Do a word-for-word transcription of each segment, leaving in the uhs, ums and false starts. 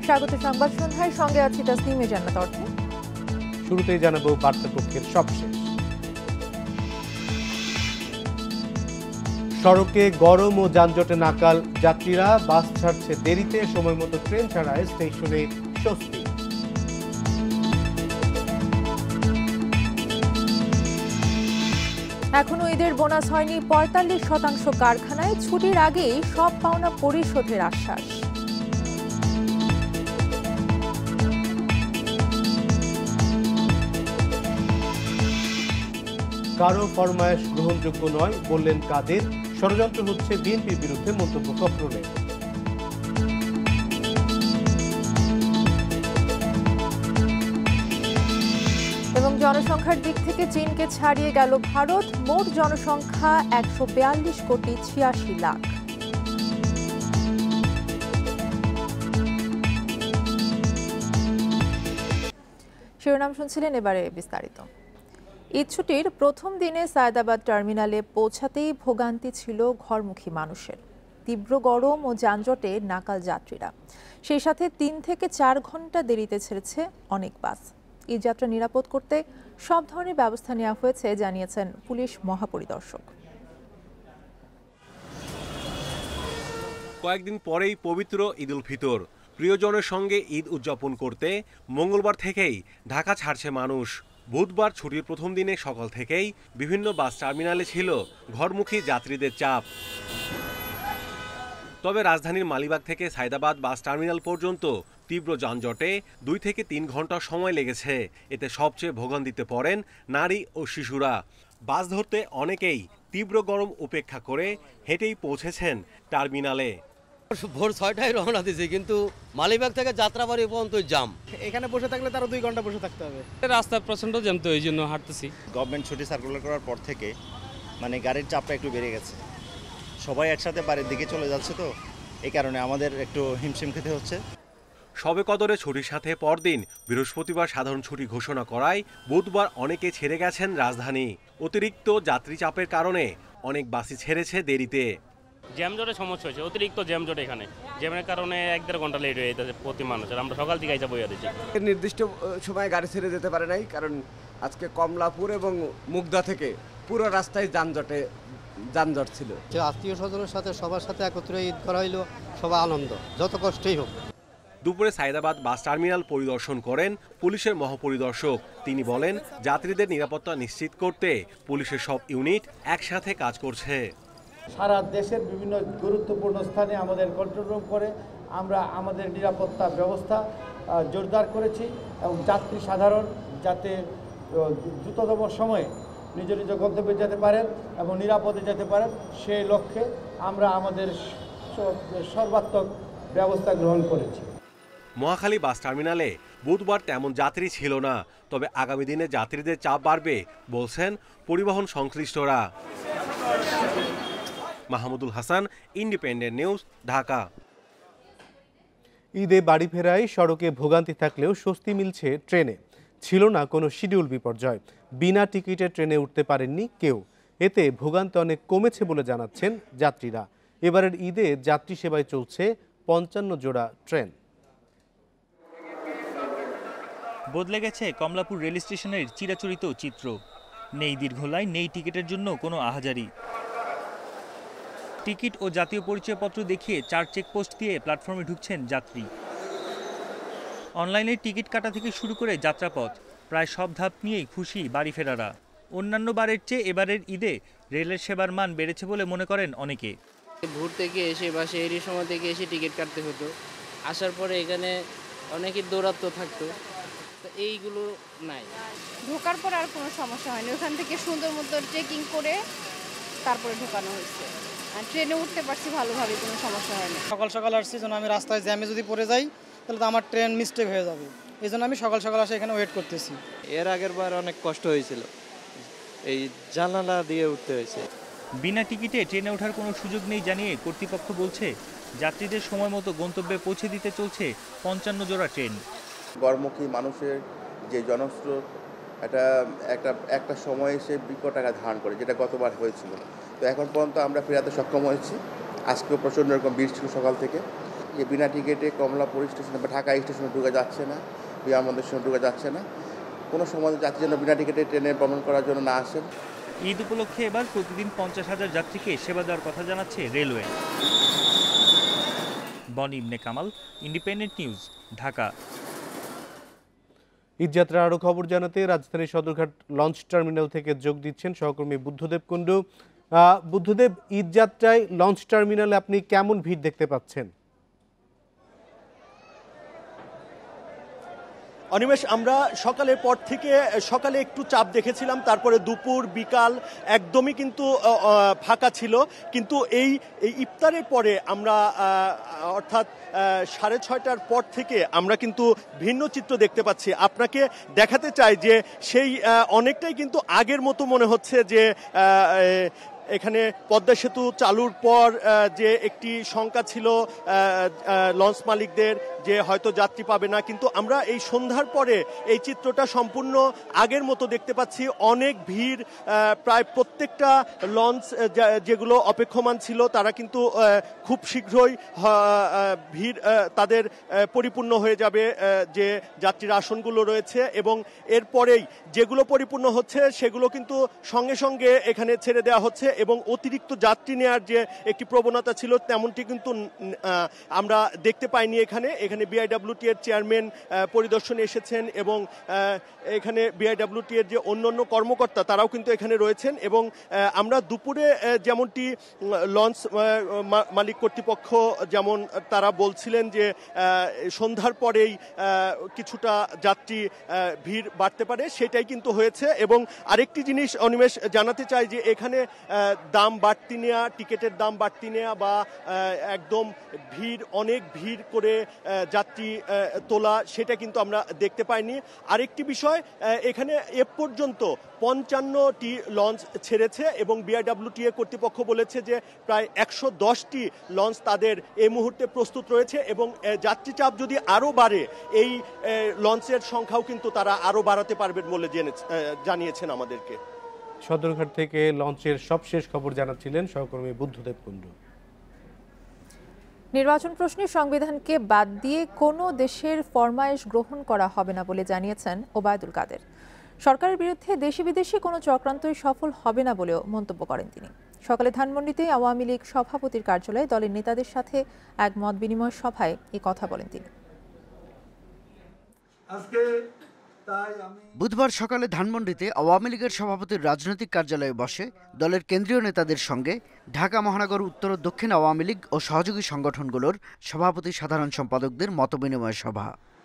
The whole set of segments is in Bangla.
স্বাগত সংবাদ সন্ধ্যায়, সঙ্গে আছি তাসনিমে জান্নাত অর্থে। শুরুতেই জানাবো বার্তাপক্ষের সবশেষ। সড়কে গরম ও যানজটে নাকাল যাত্রীরা, বাস ছাড়ছে দেরিতে, সময় মতো ট্রেন ছাড়ায় স্টেশনে স্বস্তি। এখনো ঈদের বোনাস হয়নি পঁয়তাল্লিশ শতাংশ কারখানায়, ছুটির আগেই সব পাওনা পরিশোধের আশ্বাস। কারো ফরমায়েশ গ্রহণযোগ্য নয় বললেন কাদের, ষড়যন্ত্র হচ্ছে বিএনপির বিরুদ্ধে মন্তব্য ফখরুলের। এবং জনসংখ্যার দিক থেকে চীনকে ছাড়িয়ে গেল ভারত, মোট জনসংখ্যা একশো বিয়াল্লিশ কোটি ছিয়াশি লাখ। শিরোনাম শুনছিলেন, এবারে বিস্তারিত। ঈদ ছুটির প্রথম দিনে সায়দাবাদ টার্মিনালে পৌঁছাতেই ভোগান্তি ছিল ঘরমুখী মানুষের। তীব্র গরম ও যানজটে নাকাল যাত্রীরা, সেই সাথে তিন থেকে চার ঘন্টা দেরিতে ছেড়েছে অনেক বাস। ঈদ যাত্রা নিরাপদ করতে সব ধরনের ব্যবস্থা নেওয়া হয়েছে জানিয়েছেন পুলিশ মহাপরিদর্শক। কয়েকদিন পরেই পবিত্র ঈদ উল ফিতর, প্রিয়জনের সঙ্গে ঈদ উদযাপন করতে মঙ্গলবার থেকেই ঢাকা ছাড়ছে মানুষ। বুধবার ছুটির প্রথম দিনে সকাল থেকেই বিভিন্ন বাস টার্মিনালে ছিল ঘরমুখী যাত্রীদের চাপ। তবে রাজধানীর মালিবাগ থেকে সায়দাবাদ বাস টার্মিনাল পর্যন্ত তীব্র যানজটে দুই থেকে তিন ঘন্টা সময় লেগেছে। এতে সবচেয়ে ভোগান্তিতে পড়েন নারী ও শিশুরা। বাস ধরতে অনেকেই তীব্র গরম উপেক্ষা করে হেঁটেই পৌঁছেছেন টার্মিনালে। ভোর ছয়টায় রওনা দিয়েছি, কিন্তু মালিবাগ থেকে যাত্রাবাড়ি পর্যন্ত জাম। এখানে বসে থাকলে তারও দুই ঘন্টা বসে থাকতে হবে। রাস্তায় প্রচন্ড জ্যাম, তো এই জন্য হাঁটতেছি। গভর্নমেন্ট ছুটি সার্কুলার করার পর থেকে মানে গাড়ির চাপটা একটু বেড়ে গেছে, সবাই একসাথে বাড়ির দিকে চলে যাচ্ছে, তো এই কারণে আমাদের একটু হিমশিম খেতে হচ্ছে। শবে কদরে ছুটির সাথে পরদিন বৃহস্পতিবার সাধারণ ছুটি ঘোষণা করায় বুধবার অনেকে ছেড়ে গেছেন রাজধানী। অতিরিক্ত যাত্রী চাপের কারণে অনেক বাসই ছেড়েছে দেরিতে। জ্যামজটের সমস্যা হয়েছে, অতিরিক্ত জ্যামজট। এখানে জ্যামের কারণে এক দেড় ঘন্টা লেট হয়ে যেতেছে প্রতি মানুষের। আমরা সকাল থেকে আইসা বইয়া দিচ্ছি, নির্দিষ্ট সময় গাড়ি ছেড়ে যেতে পারে নাই, কারণ আজকে কমলাপুর এবং মুগদা থেকে পুরো রাস্তায় যানজটে যানজট ছিল। যে আত্মীয় স্বজনের সাথে সবার সাথে একত্রে ঈদ করা হইলো, সবাই আনন্দ, যত কষ্টই হোক। দুপুরে সায়দাবাদ বাস টার্মিনাল পরিদর্শন করেন পুলিশের মহাপরিদর্শক। তিনি বলেন, যাত্রীদের নিরাপত্তা নিশ্চিত করতে পুলিশের সব ইউনিট একসাথে কাজ করছে। সারা দেশের বিভিন্ন গুরুত্বপূর্ণ স্থানে আমাদের কন্ট্রোল রুম করে আমরা আমাদের নিরাপত্তা ব্যবস্থা জোরদার করেছি, এবং যাত্রী সাধারণ যাতে দ্রুততম সময়ে নিজ নিজ গন্তব্যে যেতে পারেন এবং নিরাপদে যেতে পারেন, সেই লক্ষ্যে আমরা আমাদের সর্বাত্মক ব্যবস্থা গ্রহণ করেছি। মহাখালী বাস টার্মিনালে বুধবার তেমন যাত্রী ছিল না, তবে আগামী দিনে যাত্রীদের চাপ বাড়বে বলছেন পরিবহন সংশ্লিষ্টরা। Mahmudul Hasan, independent news, Dhaka. ঈদে বাড়ি ফেরায় সড়কে ভোগান্তি থাকলেও স্বস্তি মিলছে ট্রেনে। ছিল না কোনো শিডিউল বিপর্যয়, বিনা টিকিটে ট্রেনে উঠতে পারেননি কেউ। এতে ভোগান্তি অনেক কমেছে বলে জানাচ্ছেন যাত্রীরা। এবারের ঈদে যাত্রী সেবায় চলছে পঞ্চান্ন জোড়া ট্রেন। বদলে গেছে কমলাপুর রেল স্টেশনের চিরাচরিত চিত্র। নেই দীর্ঘ লাইন, নেই টিকিটের জন্য কোনো আহাজারি। টিকিট ও জাতীয় পরিচয়পত্র দেখিয়ে চার চেকপোস্ট দিয়ে প্ল্যাটফর্মে ঢুকছেন যাত্রী। অনলাইনে টিকিট কাটা থেকে শুরু করে যাত্রাপথ, প্রায় সব ধাপ নিয়েই খুশি বাড়ি ফেরারা। অন্যান্য বারের চেয়ে এবারের ঈদে রেলের সেবার মান বেড়েছে বলে মনে করেন অনেকে। ভোর থেকে এসে বা সেই সময় থেকে এসে টিকিট কাটতে হতো, আসার পরে এখানে অনেকের দৌরাত্ম থাকতো, তো এইগুলো নাই। ঢোকার পর আর কোনো সমস্যা হয়নি, ওখান থেকে সুন্দর মতো ট্রেকিং করে তারপরে ঢোকানো হয়েছে, আর ট্রেনে উঠতে পারছি ভালোভাবে, কোনো সমস্যা হয়নি। সকাল সকাল আসছি, যেন আমি রাস্তায় জ্যামে যদি পড়ে যাই তাহলে তো আমার ট্রেন মিস্টেক হয়ে যাবে, এই জন্য আমি সকাল সকাল আসে এখানে ওয়েট করতেছি। এর আগের বার অনেক কষ্ট হয়েছিল, এই জানালা দিয়ে উঠতে হয়েছে। বিনা টিকিটে ট্রেনে ওঠার কোনো সুযোগ নেই জানিয়ে কর্তৃপক্ষ বলছে, যাত্রীদের সময় মতো গন্তব্যে পৌঁছে দিতে চলছে পঞ্চান্ন জোড়া ট্রেন। গড়মুখী মানুষের যে জনস্রোত, এটা একটা একটা সময়ে সে বিকট আকার ধারণ করে, যেটা গতবার হয়েছিল। তো এখন পর্যন্ত আমরা ফেরাতে সক্ষম হয়েছি। আজকেও প্রচণ্ড রকম ভিড় ছিল সকাল থেকে। যে বিনা টিকিটে কমলাপুর স্টেশনে বা ঢাকা স্টেশনে ঢুকে যাচ্ছে না, বিমানবন্দর স্টেশনে ঢুকে যাচ্ছে না। কোনো সময় যাত্রী যেন বিনা টিকিটে ট্রেনে ভ্রমণ করার জন্য না আসেন। ঈদ উপলক্ষে এবার প্রতিদিন পঞ্চাশ হাজার যাত্রীকে সেবা দেওয়ার কথা জানাচ্ছে railway. Boni Ibne Kamal, independent news, Dhaka. ঈদযাত্রার আরও খবর জানাতে রাজধানীর সদরঘাট লঞ্চ টার্মিনাল থেকে যোগ দিচ্ছেন সহকর্মী বুদ্ধদেব কুণ্ডু। বুদ্ধদেব, ঈদযাত্রায় লঞ্চ টার্মিনালে আপনি কেমন ভিড় দেখতে পাচ্ছেন? অনিমেষ, আমরা সকালের পর থেকে সকালে একটু চাপ দেখেছিলাম, তারপরে দুপুর বিকাল একদমই কিন্তু ফাঁকা ছিল, কিন্তু এই ইফতারের পরে আমরা অর্থাৎ সাড়ে ছয়টার পর থেকে আমরা কিন্তু ভিন্ন চিত্র দেখতে পাচ্ছি। আপনাকে দেখাতে চাই যে সেই অনেকটাই কিন্তু আগের মতো মনে হচ্ছে যে এখানে পদ্মা সেতু চালুর পর যে একটি শঙ্কা ছিল লঞ্চ মালিকদের যে হয়তো যাত্রী পাবে না, কিন্তু আমরা এই সন্ধ্যার পরে এই চিত্রটা সম্পূর্ণ আগের মতো দেখতে পাচ্ছি। অনেক ভিড়, প্রায় প্রত্যেকটা লঞ্চ যেগুলো অপেক্ষমান ছিল তারা কিন্তু খুব শীঘ্রই ভিড় তাদের পরিপূর্ণ হয়ে যাবে যে যাত্রীর আসনগুলো রয়েছে, এবং এরপরেই যেগুলো পরিপূর্ণ হচ্ছে সেগুলো কিন্তু সঙ্গে সঙ্গে এখানে ছেড়ে দেওয়া হচ্ছে, এবং অতিরিক্ত যাত্রী নেওয়ার যে একটি প্রবণতা ছিল তেমনটি কিন্তু আমরা দেখতে পাইনি। এখানে এখানে বিআইডব্লিউটি এর চেয়ারম্যান পরিদর্শনে এসেছেন, এবং এখানে বিআইডব্লিউটি এর যে অন্যান্য কর্মকর্তা তারাও কিন্তু এখানে রয়েছেন, এবং আমরা দুপুরে যেমনটি লঞ্চ মালিক কর্তৃপক্ষ যেমন তারা বলছিলেন যে সন্ধ্যার পরেই কিছুটা যাত্রী ভিড় বাড়তে পারে, সেটাই কিন্তু হয়েছে। এবং আরেকটি জিনিস অনিমেষ জানাতে চাই যে এখানে দাম বাড়তি নেওয়া, টিকিটের দাম বাড়তি নেওয়া বা একদম ভিড় অনেক ভিড় করে যাত্রী তোলা সেটা কিন্তু আমরা দেখতে পাইনি। আরেকটি বিষয়, এখানে এ পর্যন্ত পঞ্চান্নটি লঞ্চ ছেড়েছে, এবং বিআইডব্লিউটিএ কর্তৃপক্ষ বলেছে যে প্রায় একশো দশটি লঞ্চ তাদের এই মুহূর্তে প্রস্তুত রয়েছে, এবং যাত্রী চাপ যদি আরও বাড়ে এই লঞ্চের সংখ্যাও কিন্তু তারা আরও বাড়াতে পারবেন বলে জানিয়েছেন আমাদেরকে। সদরঘাট থেকে লঞ্চের সবশেষ খবর জানাচ্ছিলেন সহকর্মী বুদ্ধদেব কুণ্ডু। নির্বাচন প্রশ্নে সংবিধানকে বাদ দিয়ে কোনো দেশের ফরমায়েশ গ্রহণ করা হবে না বলে জানিয়েছেন ওবায়দুল কাদের। সরকারের বিরুদ্ধে দেশি বিদেশি কোনো চক্রান্তই সফল হবে না বলেও মন্তব্য করেন তিনি। সকালে ধানমন্ডিতে আওয়ামী লীগ সভাপতির কার্যালয়ে দলের নেতাদের সাথে এক মত বিনিময় সভায় এই কথা বলেন তিনি। বুধবার সকালে ধানমন্ডিতে আওয়ামী লীগের সভাপতির রাজনৈতিক কার্যালয়ে বসে দলের কেন্দ্রীয় নেতাদের সঙ্গে ঢাকা মহানগর উত্তর ও দক্ষিণ আওয়ামী লীগ ও সহযোগী সংগঠনগুলোর সভাপতি সাধারণ সম্পাদকদের মতবিনিময় সভা।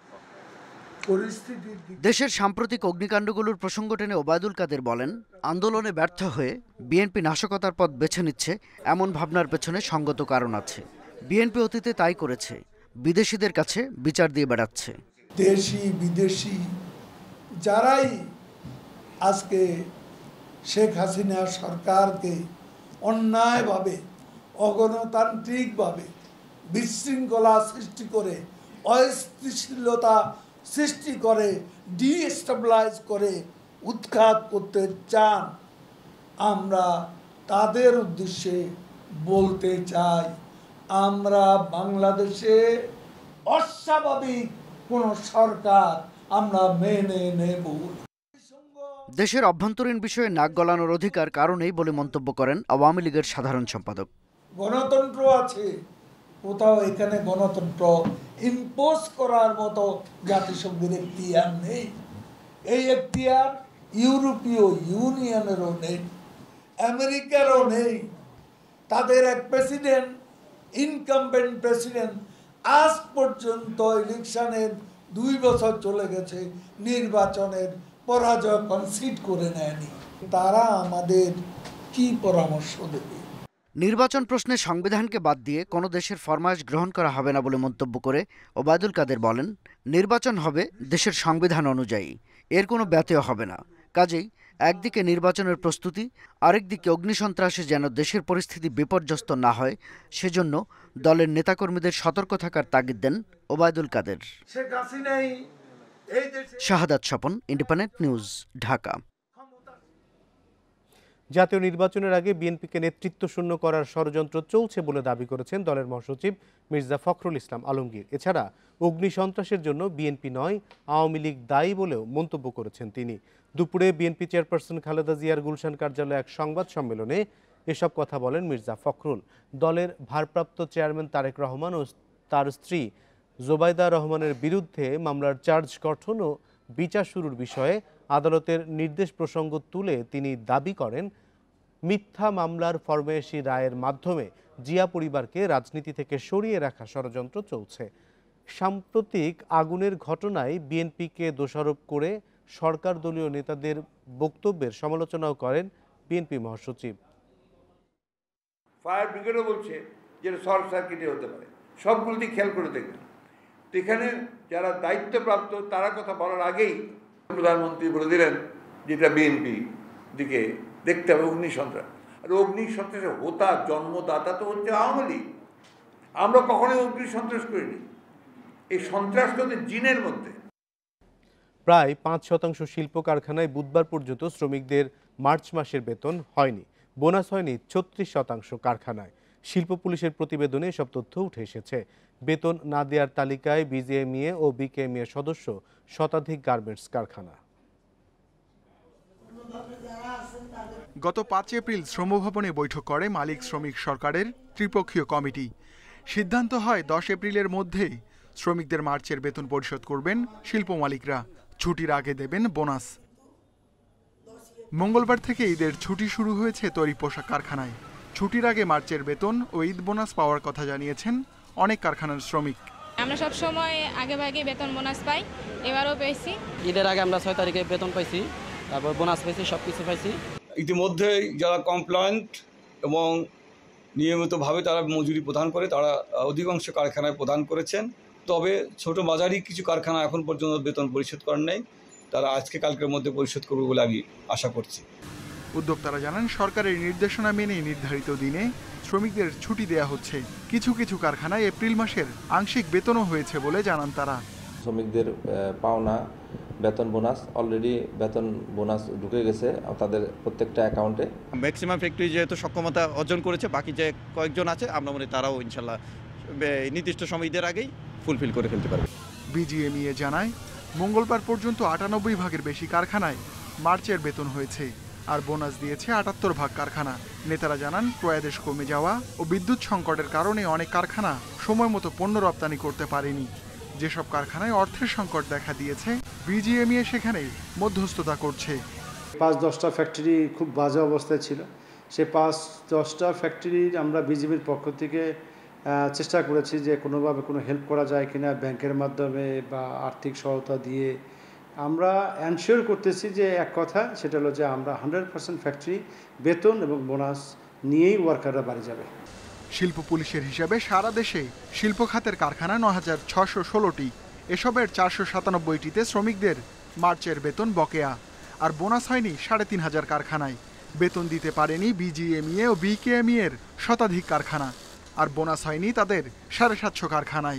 দেশের সাম্প্রতিক অগ্নিকাণ্ডগুলোর প্রসঙ্গ টেনে ওবায়দুল কাদের বলেন, আন্দোলনে ব্যর্থ হয়ে বিএনপি নাশকতার পথ বেছে নিচ্ছে এমন ভাবনার পেছনে সঙ্গত কারণ আছে। বিএনপি অতীতে তাই করেছে, বিদেশিদের কাছে বিচার দিয়ে বেড়াচ্ছে। দেশি বিদেশি যারাই আজকে শেখ হাসিনা সরকারকে অন্যায়ভাবে অগণতান্ত্রিকভাবে বিশৃঙ্খলা সৃষ্টি করে অস্থিতিশীলতা সৃষ্টি করে ডিস্টেবিলাইজ করে উৎখাত করতে চান, আমরা তাদের উদ্দেশ্যে বলতে চাই, আমরা বাংলাদেশে অস্বাভাবিক কোনো সরকার আমরা মেনে নেব। দেশের অভ্যন্তরীণ বিষয়ে নাক গলানোর অধিকার কারণেই বলে মন্তব্য করেন আওয়ামী লীগের সাধারণ সম্পাদক। গণতন্ত্র আছে, কোথাও এখানে গণতন্ত্র ইম্পোজ করার মতো জাতিসংঘের এখতিয়ার নেই। এই এখতিয়ার ইউরোপীয় ইউনিয়নেরও নেই, আমেরিকারও নেই। তাদের এক প্রেসিডেন্ট, ইনকামবেন্ট প্রেসিডেন্ট, আজ পর্যন্ত ইলেকশনের দুই বছর চলে গেছে, নির্বাচনের পরাজয় কনসিড করে নেয়নি। তারা আমাদের কি পরামর্শ দেবে? নির্বাচন প্রশ্নে সংবিধানকে বাদ দিয়ে কোনো দেশের ফরমায়েশ গ্রহণ করা হবে না বলে মন্তব্য করে ওবায়দুল কাদের বলেন, নির্বাচন হবে দেশের সংবিধান অনুযায়ী, এর কোনো ব্যত্যয় হবে না। কাজেই একদিকে নির্বাচনের প্রস্তুতি, আরেকদিকে অগ্নিসন্ত্রাসে যেন দেশের পরিস্থিতি বিপর্যস্ত না হয় সেজন্য দলের নেতাকর্মীদের সতর্ক থাকার তাগিদ দেন ওবায়দুল কাদের। Shahadat Swapan, independent news, Dhaka. জাতীয় নির্বাচনের আগে বিএনপিকে নেতৃত্বশূন্য করার ষড়যন্ত্র চলছে বলে দাবি করেছেন দলের মহাসচিব মির্জা ফখরুল ইসলাম আলমগীর। এছাড়া অগ্নি সন্ত্রাসের জন্য বিএনপি নয়, আওয়ামী লীগ দায়ী বলেও মন্তব্য করেছেন তিনি। দুপুরে বিএনপি চেয়ারপারসন খালেদা জিয়ার গুলশান কার্যালয়ে এক সংবাদ সম্মেলনে এসব কথা বলেন মির্জা ফখরুল। দলের ভারপ্রাপ্ত চেয়ারম্যান তারেক রহমান ও তার স্ত্রী জোবাইদা রহমানের বিরুদ্ধে মামলার চার্জ গঠন ও বিচার শুরুর বিষয়ে আদালতের নির্দেশ প্রসঙ্গ তুলে তিনি দাবি করেন, মিথ্যা মামলার ফরমায়েশি রায়ের মাধ্যমে জিয়া পরিবারকে রাজনীতি থেকে সরিয়ে রাখা ষড়যন্ত্র চলছে। সাম্প্রতিক আগুনের ঘটনায় বিএনপিকে দোষারোপ করে সরকার দলীয় নেতাদের বক্তব্যের সমালোচনাও করেন বিএনপি মহাসচিব। ফায়ার ব্রিগেডও বলছে যে শর্ট সার্কিটে হতে পারে, সবগুলোতে খেয়াল করে দেখবেন। এখানে যারা দায়িত্বপ্রাপ্ত তারা কথা বলার আগেই প্রধানমন্ত্রী বলে দিলেন যেটা বিএনপি দিকে দেখতে হবে অগ্নি সন্ত্রাস। আর অগ্নি সন্ত্রাসের হোতা জন্মদাতা তো হচ্ছে আওয়ামী লীগ। আমরা কখনোই অগ্নি সন্ত্রাস করিনি, এই সন্ত্রাস তো জিনের মধ্যে। প্রায় পাঁচ শতাংশ শিল্প কারখানায় বুধবার পর্যন্ত শ্রমিকদের মার্চ মাসের বেতন হয়নি। বোনাস হয়নি ছত্রিশ শতাংশ কারখানায়। শিল্প পুলিশের প্রতিবেদনে এসব তথ্য উঠে এসেছে। বেতন না দেওয়ার তালিকায় বিজিএমইএ ও বিকেএমইএ সদস্য শতাধিক গার্মেন্টস কারখানা। গত পাঁচ এপ্রিল শ্রমভবনে বৈঠক করে মালিক শ্রমিক সরকারের ত্রিপক্ষীয় কমিটি। সিদ্ধান্ত হয় দশ এপ্রিলের মধ্যেই শ্রমিকদের মার্চের বেতন পরিশোধ করবেন শিল্প মালিকরা, ছুটির আগে দেবেন বোনাস। মঙ্গলবার থেকে ঈদের ছুটি শুরু হয়েছে তৈরি পোশাক কারখানায়। ছুটির আগে মার্চের বেতন ও ঈদ বোনাস পাওয়ার কথা জানিয়েছেন অনেক কারখানার শ্রমিক। আমরা সব সময় আগে ভাগে বেতন বোনাস পাই, এবারও পেয়েছি। ঈদের আগে আমরা ছয় তারিখে বেতন পাইছি, তারপর বোনাস পাইছি, সব কিছু পাইছি। ইতিমধ্যেই যারা কমপ্লায়েন্ট এবং নিয়মিতভাবে তারা মজুরি প্রদান করে তারা অধিকাংশ কারখানায় প্রদান করেছেন। তবে ছোট মাঝারি কিছু কারখানা এখন পর্যন্ত বেতন পরিশোধ করেন নাই, তারা আজকে কালকের মধ্যে পরিশোধ করবে বলে আমি আশা করছি। উদ্যোক্তারা জানান, সরকারের নির্দেশনা মেনে নির্ধারিত দিনে শ্রমিকদের ছুটি দেয়া হচ্ছে। কিছু কিছু কারখানায় এপ্রিল মাসের আংশিক বেতনও হয়েছে বলে জানান তারা। শ্রমিকদের পাওনা বেতন বোনাস অলরেডি বেতন বোনাস ঢুকে গেছে তাদের প্রত্যেকটা অ্যাকাউন্টে। ম্যাক্সিমাম ফ্যাক্টরি যেহেতু সক্ষমতা অর্জন করেছে, বাকি যে কয়েকজন আছে আমরা মনে তারাও ইনশাল্লাহ নির্দিষ্ট সময়দের আগেই ফুলফিল করে ফেলতে পারবে। বিজিএমইএ জানায়, মঙ্গলবার পর্যন্ত আটানব্বই ভাগের বেশি কারখানায় মার্চের বেতন হয়েছে, আর বোনাস দিয়েছে আটাত্তর ভাগ কারখানা। নেতারা জানান, ক্রয়াদেশ কমে যাওয়া ও বিদ্যুৎ সংকটের কারণে অনেক কারখানা সময় মতো পণ্য রপ্তানি করতে পারেনি। যেসব কারখানায় অর্থের সংকট দেখা দিয়েছে, বিজিএমইএ সেখানে মধ্যস্থতা করছে। পাঁচ দশটা ফ্যাক্টরি খুব বাজে অবস্থায় ছিল, সে পাঁচ দশটা ফ্যাক্টরির আমরা বিজিবির পক্ষ থেকে চেষ্টা করেছি যে কোনোভাবে কোনো হেল্প করা যায় কিনা, ব্যাংকের মাধ্যমে বা আর্থিক সহায়তা দিয়ে। আমরা এনশিওর করতেছি যে এক কথা, সেটা হলো যে আমরা হান্ড্রেড পার্সেন্ট ফ্যাক্টরি বেতন এবং বোনাস নিয়েই ওয়ার্কাররা বাড়ি যাবে। শিল্প পুলিশের হিসাবে সারা দেশে শিল্প খাতের কারখানা নয় হাজার ছশো ষোলোটি। এসবের চারশো সাতানব্বইটিতে শ্রমিকদের মার্চের বেতন বকেয়া, আর বোনাস হয়নি সাড়ে তিন হাজার কারখানায়। বেতন দিতে পারেনি বিজিএমইএ ও বিকেএমইএর শতাধিক কারখানা, আর বোনাস হয়নি তাদের সাড়ে সাতশো কারখানায়।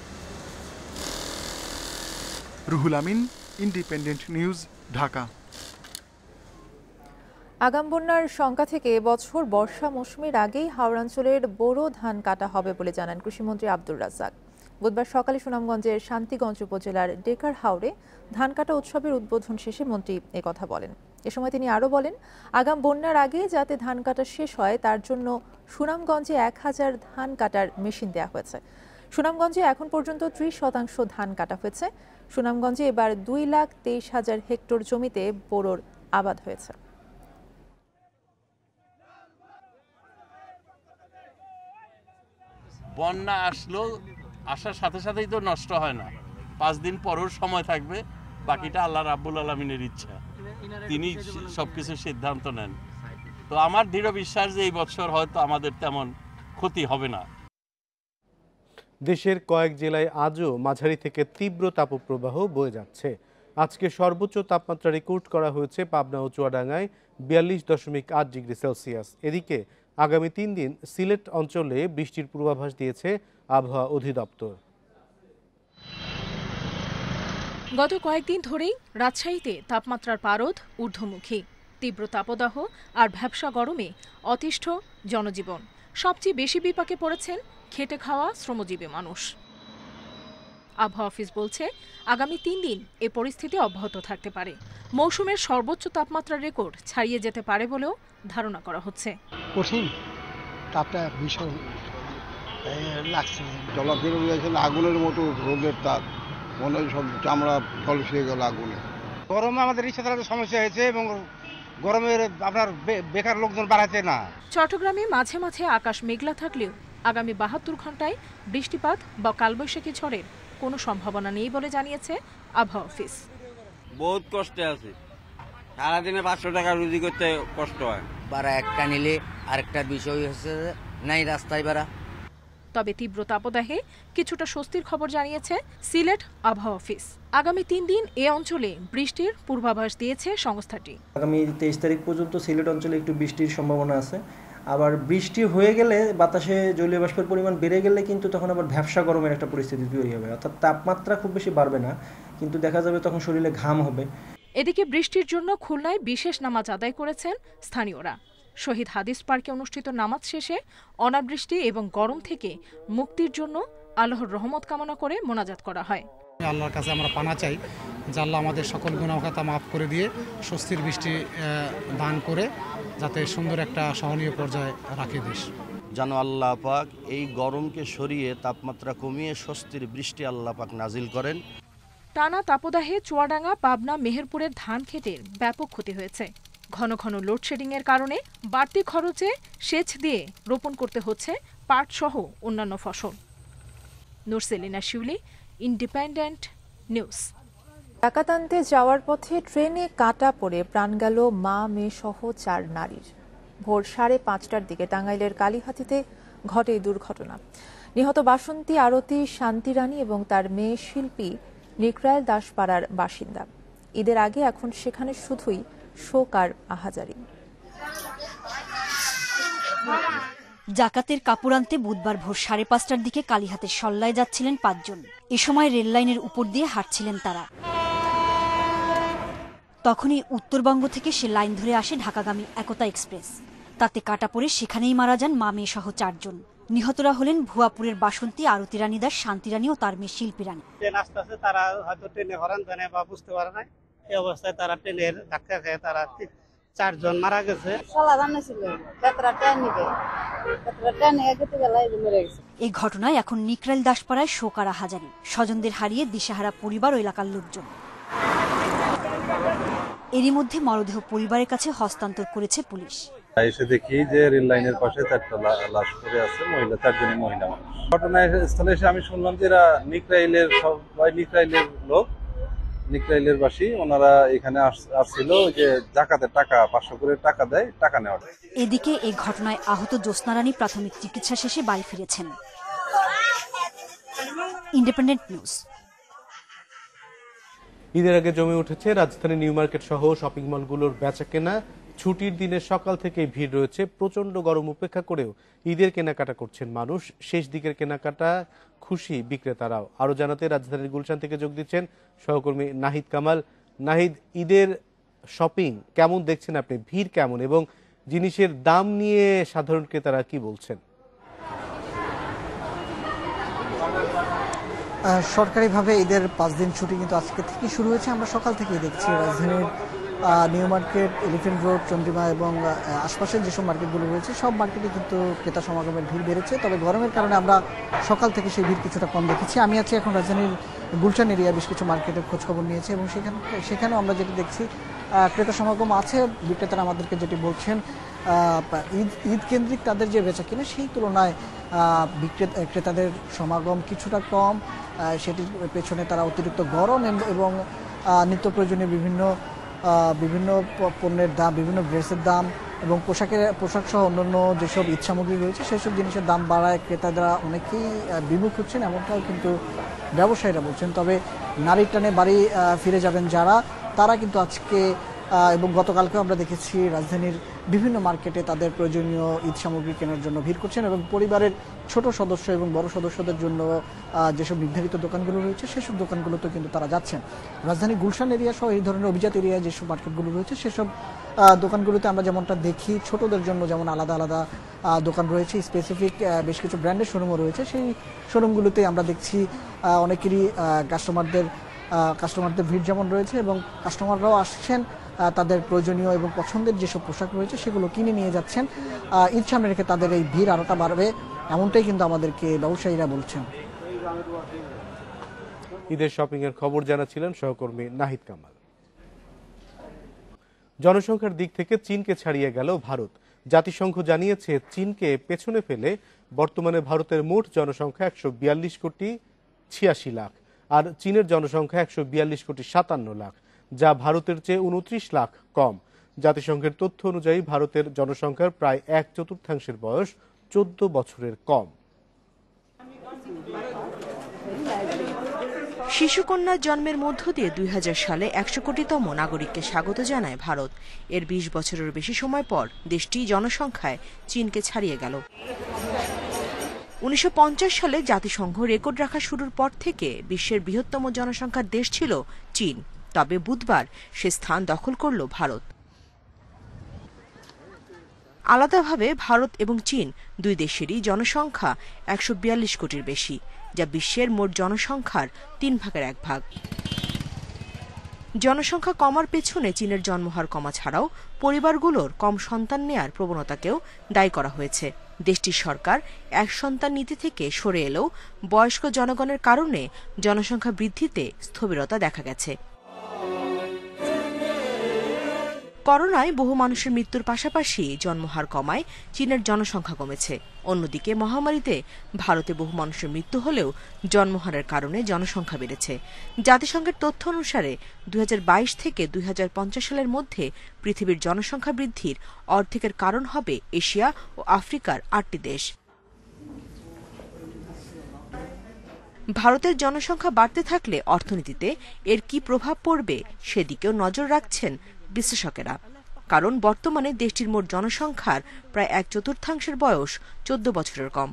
Ruhul Amin, independent news, Dhaka. আগাম বন্যার শঙ্কা থেকে এবছর বর্ষা মৌসুমের আগেই হাওড়াঞ্চলের বোরো ধান কাটা হবে বলে জানান কৃষিমন্ত্রী আব্দুর রাজ্জাক। বুধবার সকালে সুনামগঞ্জের শান্তিগঞ্জ উপজেলার ডেকার হাওড়ে ধান কাটা উৎসবের উদ্বোধন শেষে মন্ত্রী একথা বলেন। এ সময় তিনি আরও বলেন, আগাম বন্যার আগে যাতে ধান কাটা শেষ হয় তার জন্য সুনামগঞ্জে এক হাজার ধান কাটার মেশিন দেওয়া হয়েছে। সুনামগঞ্জে এখন পর্যন্ত ত্রিশ শতাংশ ধান কাটা হয়েছে। সুনামগঞ্জে এবার দুই লাখ তেইশ হাজার হেক্টর জমিতে বোরোর আবাদ হয়েছে। বন্যা আসলো, আসার সাথে সাথেই তো নষ্ট হয় না, পাঁচ দিন পরেও সময় থাকবে, বাকিটা আল্লাহ রাব্বুল আলামিনের ইচ্ছা, তিনি সবকিছু সিদ্ধান্ত নেন। তো আমার দৃঢ় বিশ্বাস যে এই বছর হয়তো আমাদের তেমন ক্ষতি হবে না। দেশের কয়েক জেলায় আজও মাঝারি থেকে তীব্র তাপপ্রবাহ বয়ে যাচ্ছে। আজকে সর্বোচ্চ তাপমাত্রা রেকর্ড করা হয়েছে পাবনা ও চুয়াডাঙ্গায় বিয়াল্লিশ দশমিক আট ডিগ্রি সেলসিয়াস। এদিকে আগামী তিন দিন সিলেট অঞ্চলে বৃষ্টির পূর্বাভাস দিয়েছে আবহাওয়া অধিদপ্তর। গত কয়েকদিন ধরেই রাজশাহীতে তাপমাত্রার পারদ ঊর্ধ্বমুখী। তীব্র তাপদাহ আর ভ্যাপসা গরমে অতিষ্ঠ জনজীবন। সবচেয়ে বেশি বিপাকে পড়েছেন খেটে খাওয়া শ্রমজীবী মানুষ। আবহাওয়া অফিস বলছে, আগামী তিন দিন এ পরিস্থিতি অব্যাহত থাকতে পারে। মৌসুমের সর্বোচ্চ তাপমাত্রার রেকর্ড ছাড়িয়ে যেতে পারে বলেও ধারণা করা হচ্ছে। কঠিন তাপটা ভীষণ লাগছে, চলাফেরা হয়েছিল আগুনের মতো রোদের তাপ, মনে হয় সব চামড়া ফলসিয়ে গেল আগুনে। গরমে আমাদের ইচ্ছা থাকার সমস্যা হয়েছে এবং গরমের আপনার বেকার লোকজন বাড়াতে না। চট্টগ্রামে মাঝে মাঝে আকাশ মেঘলা থাকলেও আগামী বাহাত্তর ঘন্টায় বৃষ্টিপাত বা কালবৈশাখী ঝড়ের কোনো সম্ভাবনা নেই বলে জানিয়েছে আবহাওয়া অফিস। বহুত কষ্টে আছে, সারাদিনে পাঁচশো টাকা রুজি করতে কষ্ট হয়। বাড়া একটা নিলে আরেকটার বিষয় হচ্ছে নাই রাস্তায় বাড়া। তবে তীব্র তাপদাহে কিছুটা স্বস্তির খবর জানিয়েছে সিলেট আবহাওয়া অফিস। আগামী তিন দিন এ অঞ্চলে বৃষ্টির পূর্বাভাস দিয়েছে সংস্থাটি। আগামী তেইশ তারিখ পর্যন্ত সিলেট অঞ্চলে একটু বৃষ্টির সম্ভাবনা আছে। আবার বৃষ্টি হয়ে গেলে বাতাসে জলীয় বাষ্পের পরিমাণ বেড়ে গেলে কিন্তু তখন আবার ভ্যাপসা গরমের একটা পরিস্থিতি তৈরি হবে, অর্থাৎ তাপমাত্রা খুব বেশি বাড়বে না, কিন্তু দেখা যাবে তখন শরীরে ঘাম হবে। এদিকে বৃষ্টির জন্য খুলনায় বিশেষ নামাজ আদায় করেছেন স্থানীয়রা। শহীদ হাদিস পার্কে অনুষ্ঠিত নামাজ শেষে অনাবৃষ্টি এবং গরম থেকে মুক্তির জন্য আল্লাহর রহমত কামনা করে মোনাজাত করা হয়। আল্লাহর কাছে আমরা পানা চাই যে আল্লাহ আমাদের সকল গুনাহ খাতা মাফ করে দিয়ে স্বস্তির বৃষ্টি দান করে যাতে সুন্দর একটা সহনীয় পর্যায়ে রাখে দেশ। যেন আল্লাহ পাক এই গরমকে সরিয়ে তাপমাত্রা কমিয়ে স্বস্তির বৃষ্টি আল্লাহ পাক নাজিল করেন। টানা তাপদাহে চুয়াডাঙ্গা, পাবনা, মেহেরপুরের ধান ক্ষেতের ব্যাপক ক্ষতি হয়েছে। ঘন ঘন লোডশেডিং এর কারণে বাড়তি খরচে সেচ দিয়ে রোপণ করতে হচ্ছে পাট সহ অন্যান্য ফসল। Nurselina Shiuli, independent news. ডাকাত আনতে যাওয়ার পথে ট্রেনে কাটা পড়ে প্রাণ গেল মা, মেয়ে সহ চার নারীর। ভোর সাড়ে পাঁচটার দিকে টাঙ্গাইলের কালীহাতিতে ঘটে এই দুর্ঘটনা। নিহত বাসন্তী আরতি শান্তি রানী এবং তার মেয়ে শিল্পী নিকরাইল দাসপাড়ার বাসিন্দা। ঈদের আগে এখন সেখানে শুধুই শোক আর আহাজারি। জাকাতের কাপড় আনতে বুধবার ভোর সাড়ে পাঁচটার দিকে কালীহাতের সল্লায় যাচ্ছিলেন পাঁচজন। এ সময় রেললাইনের উপর দিয়ে হাঁটছিলেন তারা। তখনই উত্তরবঙ্গ থেকে সে লাইন ধরে আসে ঢাকাগামী একতা এক্সপ্রেস। তাতে কাটা পড়ে সেখানেই মারা যান মা, মেয়ে সহ চারজন। নিহতরা হলেন ভুয়াপুরের বাসন্তী আরতি রানী দাস, শান্তি রানী ও তার মেয়ে শিল্পী রানী। আস্তে আস্তে তারা হয়তো ট্রেনে হরান জানে বা বুঝতে পারে না, এই অবস্থায় তারা ট্রেনের ধাক্কা খেয়ে তারা চারজন মারা গেছে। এই ঘটনায় এখন নিকরাইল দাসপাড়ায় শোক আর আহাজারি। স্বজনদের হারিয়ে দিশাহারা পরিবার ও এলাকার লোকজন। এরই মধ্যে মরদেহ পরিবারের কাছে হস্তান্তর করেছে পুলিশ। এসে দেখি যে রেল লাইনের পাশে চারটা লাশ পড়ে আছে, মহিলা চারজনই মহিলা মানুষ। ঘটনাস্থলে এসে আমি শুনলাম যে এরা নিকরাইলের সবাই নিকরাইলের লোক, নিকরাইলের বাসী। ওনারা এখানে আসছিল যে জাকাতের টাকা পাঁচশো করে টাকা দেয়, টাকা নেওয়ার। এদিকে এই ঘটনায় আহত জ্যোৎস্না রানী প্রাথমিক চিকিৎসা শেষে বাড়ি ফিরেছেন। Independent news. ঈদের আগে জমে উঠেছে রাজধানী নিউ মার্কেট সহ শপিং মলগুলোর বেচাকেনা। ছুটির দিনে সকাল থেকেই ভিড় রয়েছে। প্রচন্ড গরম উপেক্ষা করেও ঈদের কেনাকাটা করছেন মানুষ। শেষ দিকের কেনাকাটা খুশি বিক্রেতারাও। আরো জানাতে রাজধানীর গুলশান থেকে যোগ দিচ্ছেন সহকর্মী নাহিদ কামাল। নাহিদ, ঈদের শপিং কেমন দেখছেন আপনি? ভিড় কেমন এবং জিনিসের দাম নিয়ে সাধারণ ক্রেতারা কি বলছেন? সরকারিভাবে ঈদের পাঁচ দিন ছুটি কিন্তু আজকে থেকে শুরু হয়েছে। আমরা সকাল থেকেই দেখছি রাজধানীর new market, elephant road, Chandrima এবং আশপাশের যেসব মার্কেটগুলো রয়েছে সব মার্কেটে কিন্তু ক্রেতা সমাগমের ভিড় বেড়েছে। তবে গরমের কারণে আমরা সকাল থেকে সেই ভিড় কিছুটা কম দেখেছি। আমি আছি এখন রাজধানীর গুলশান এরিয়া, বেশ কিছু মার্কেটের খোঁজখবর নিয়েছি এবং সেখানে সেখানেও আমরা যেটি দেখছি ক্রেতা সমাগম আছে। বিক্রেতারা আমাদেরকে যেটি বলছেন, ঈদ ঈদ কেন্দ্রিক তাদের যে বেচা কিনা সেই তুলনায় বিক্রেতা ক্রেতাদের সমাগম কিছুটা কম। সেটির পেছনে তারা অতিরিক্ত গরম এবং নিত্য প্রয়োজনীয় বিভিন্ন বিভিন্ন পণ্যের দাম, বিভিন্ন ড্রেসের দাম এবং পোশাকের পোশাক সহ অন্যান্য যেসব ঈদ সামগ্রী রয়েছে সেসব জিনিসের দাম বাড়ায় ক্রেতারা অনেকেই বিমুখ হচ্ছেন, এমনটাও কিন্তু ব্যবসায়ীরা বলছেন। তবে নারীর টানে বাড়ি ফিরে যাবেন যারা, তারা কিন্তু আজকে এবং গতকালকেও আমরা দেখেছি রাজধানীর বিভিন্ন মার্কেটে তাদের প্রয়োজনীয় ঈদ সামগ্রী কেনার জন্য ভিড় করছেন এবং পরিবারের ছোট সদস্য এবং বড় সদস্যদের জন্য যেসব নির্ধারিত দোকানগুলো রয়েছে সেসব দোকানগুলোতে কিন্তু তারা যাচ্ছেন। রাজধানী গুলশান এরিয়া সহ এই ধরনের অভিজাত এরিয়ায় যেসব মার্কেটগুলো রয়েছে সেসব দোকানগুলোতে আমরা যেমনটা দেখি ছোটদের জন্য যেমন আলাদা আলাদা দোকান রয়েছে, স্পেসিফিক বেশ কিছু ব্র্যান্ডের শোরুমও রয়েছে। সেই শোরুমগুলোতে আমরা দেখছি অনেকেরই কাস্টমারদের কাস্টমারদের ভিড় যেমন রয়েছে এবং কাস্টমাররাও আসছেন তাদের প্রয়োজনীয় এবং পছন্দের যেসব পোশাক রয়েছে সেগুলো কিনে নিয়ে যাচ্ছেন। ঈদ সামনে রেখে তাদের এই ভিড় আরোটা বাড়বে এমনটাই কিন্তু আমাদেরকে ব্যবসায়ীরা বলছেন। ঈদের শপিং এর খবর জানাচ্ছিলেন সহকর্মী নাহিদ কামাল। জনসংখ্যার দিক থেকে চীনকে ছাড়িয়ে গেল ভারত। জাতিসংঘ জানিয়েছে চীনকে পেছনে ফেলে বর্তমানে ভারতের মোট জনসংখ্যা একশো বিয়াল্লিশ কোটি ছিয়াশি লাখ আর চীনের জনসংখ্যা একশো বিয়াল্লিশ কোটি সাতান্ন লাখ, যা ভারতের চেয়ে উনত্রিশ লাখ কম। জাতিসংঘের তথ্য অনুযায়ী ভারতের জনসংখ্যার প্রায় এক চতুর্থাংশের বয়স চোদ্দ বছরের কম। শিশুকন্যার জন্মের মধ্য দিয়ে দুই হাজার সালে একশো কোটিতম নাগরিককে স্বাগত জানায় ভারত। এর বিশ বছরের বেশি সময় পর দেশটি জনসংখ্যায় চীনকে ছাড়িয়ে গেল। উনিশশো পঞ্চাশ সালে জাতিসংঘ রেকর্ড রাখা শুরুর পর থেকে বিশ্বের বৃহত্তম জনসংখ্যার দেশ ছিল চীন। তবে বুধবার সে স্থান দখল করল ভারত। আলাদাভাবে ভারত এবং চীন দুই দেশেরই জনসংখ্যা একশো বিয়াল্লিশ কোটির বেশি, যা বিশ্বের মোট জনসংখ্যার তিন ভাগের এক ভাগ। জনসংখ্যা কমার পেছনে চীনের জন্মহার কমা ছাড়াও পরিবারগুলোর কম সন্তান নেয়ার প্রবণতাকেও দায়ী করা হয়েছে। দেশটির সরকার এক সন্তান নীতি থেকে সরে এলেও বয়স্ক জনগণের কারণে জনসংখ্যা বৃদ্ধিতে স্থবিরতা দেখা গেছে। করোনায় বহু মানুষের মৃত্যুর পাশাপাশি জন্মহার কমায় চীনের জনসংখ্যা কমেছে। অন্যদিকে মহামারীতে ভারতে বহু মানুষের মৃত্যু হলেও জন্মহারের কারণে জনসংখ্যা বেড়েছে। জাতিসংঘের তথ্য অনুসারে দুই হাজার বাইশ থেকে দুই হাজার পঞ্চাশ সালের মধ্যে পৃথিবীর জনসংখ্যা বৃদ্ধির অর্ধেকের কারণ হবে এশিয়া ও আফ্রিকার আটটি দেশ। ভারতের জনসংখ্যা বাড়তে থাকলে অর্থনীতিতে এর কি প্রভাব পড়বে সেদিকেও নজর রাখছেন বিশ্লেষকেরা। কারণ বর্তমানে দেশটির মোট জনসংখ্যার প্রায় এক চতুর্থাংশের বয়স চোদ্দ বছরের কম।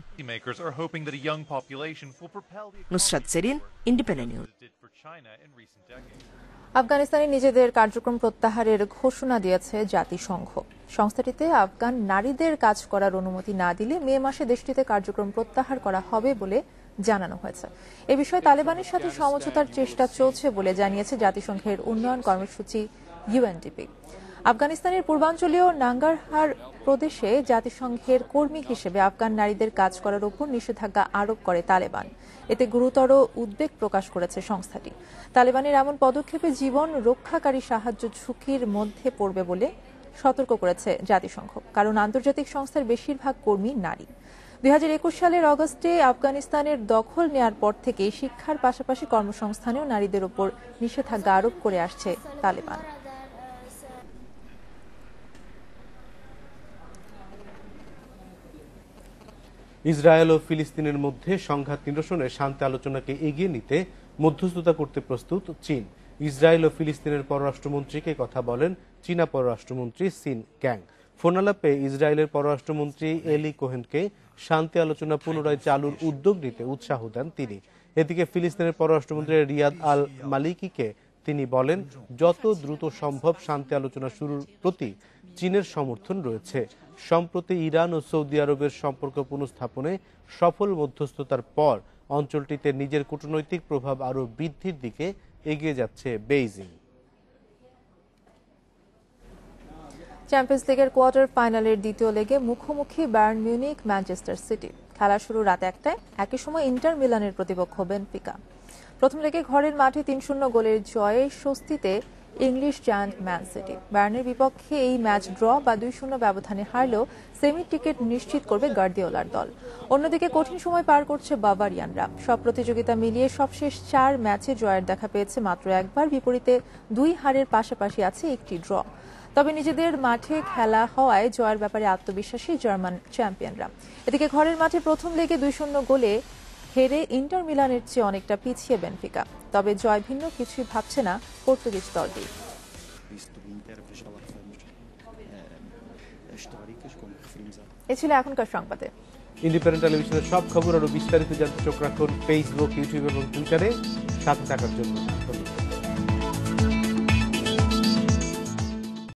Nusrat Serin, independent news. আফগানিস্তানে নিজেদের কার্যক্রম প্রত্যাহারের ঘোষণা দিয়েছে জাতিসংঘ। সংস্থাটিতে আফগান নারীদের কাজ করার অনুমতি না দিলে মে মাসে দেশটিতে কার্যক্রম প্রত্যাহার করা হবে বলে জানানো হয়েছে। এ বিষয়ে তালেবানের সাথে সমঝোতার চেষ্টা চলছে বলে জানিয়েছে জাতিসংঘের উন্নয়ন কর্মসূচি ইউএনডিপি। আফগানিস্তানের পূর্বাঞ্চলীয় নাঙ্গারহার প্রদেশে জাতিসংঘের কর্মী হিসেবে আফগান নারীদের কাজ করার উপর নিষেধাজ্ঞা আরোপ করে তালেবান। এতে গুরুতর উদ্বেগ প্রকাশ করেছে সংস্থাটি। তালেবানের এমন পদক্ষেপে জীবন রক্ষাকারী সাহায্য ঝুঁকির মধ্যে পড়বে বলে সতর্ক করেছে জাতিসংঘ, কারণ আন্তর্জাতিক সংস্থার বেশিরভাগ কর্মী নারী। দুই হাজার একুশ সালের অগস্টে আফগানিস্তানের দখল নেয়ার পর থেকে শিক্ষার পাশাপাশি কর্মসংস্থানেও নারীদের উপর নিষেধাজ্ঞা আরোপ করে আসছে তালেবান। ইসরায়েল ও ফিলিস্তিনের মধ্যে সংঘাত নিরসনে শান্তি আলোচনাকে এগিয়ে নিতে মধ্যস্থতা করতে প্রস্তুত চীন। ইসরায়েল ও ফিলিস্তিনের পররাষ্ট্রমন্ত্রীকে কথা বলেন চীনা পররাষ্ট্রমন্ত্রী সিন ক্যাং। ফোনালাপে ইসরায়েলের পররাষ্ট্রমন্ত্রী এলি কোহেনকে শান্তি আলোচনা পুনরায় চালুর উদ্যোগ নিতে উৎসাহ দেন তিনি। এদিকে ফিলিস্তিনের পররাষ্ট্রমন্ত্রী রিয়াদ আল মালিকিকে তিনি বলেন, যত দ্রুত সম্ভব শান্তি আলোচনা শুরুর প্রতি চীনের সমর্থন রয়েছে। সম্প্রতি ইরান ও সৌদি আরবের সম্পর্ক পুনঃস্থাপনে সফল মধ্যস্থতার পর অঞ্চলটিতে নিজের কূটনৈতিক প্রভাব আরও বৃদ্ধির দিকে এগিয়ে যাচ্ছে বেইজিং। চ্যাম্পিয়ন্স লিগের কোয়ার্টার ফাইনালের দ্বিতীয় লেগে মুখোমুখি বায়ার্ন মিউনিখ ম্যানচেস্টার সিটি। খেলা শুরু রাত একটায়। একই সময় ইন্টার মিলানের প্রতিপক্ষ বেনফিকা। প্রথম লেগে ঘরের মাঠে তিন শূন্য গোলের জয়ে স্বস্তিতে ইংলিশ জায়ান্ট ম্যান সিটি। বায়ার্নের বিপক্ষে এই ম্যাচ ড্র বা দুই শূন্য ব্যবধানে হারলেও সেমি টিকিট নিশ্চিত করবে গার্দিওলার দল। অন্যদিকে কঠিন সময় পার করছে বাভারিয়ানরা। সব প্রতিযোগিতা মিলিয়ে সবশেষ চার ম্যাচে জয়ের দেখা পেয়েছে মাত্র একবার, বিপরীতে দুই হারের পাশাপাশি আছে একটি ড্র। তবে নিজেদের মাঠে খেলা হওয়ায় জয়ের ব্যাপারে আত্মবিশ্বাসী জার্মান চ্যাম্পিয়নরা। এদিকে ঘরের মাঠে প্রথম লেগে দুই শূন্য গোলে হেরে ইন্টার মিলানের চেয়ে অনেকটা পিছিয়ে বেনফিকা। তবে জয় ভিন্ন কিছুই ভাবছে না পর্তুগিজ দলটি। এ ছিল এখনকার সংবাদে। ইন্ডিপেন্ডেন্ট টেলিভিশনের সব খবর আরো বিস্তারিত জানতে চোখ রাখুন ফেসবুক, ইউটিউব এবং টুইটারে। সাথে থাকার জন্য ধন্যবাদ।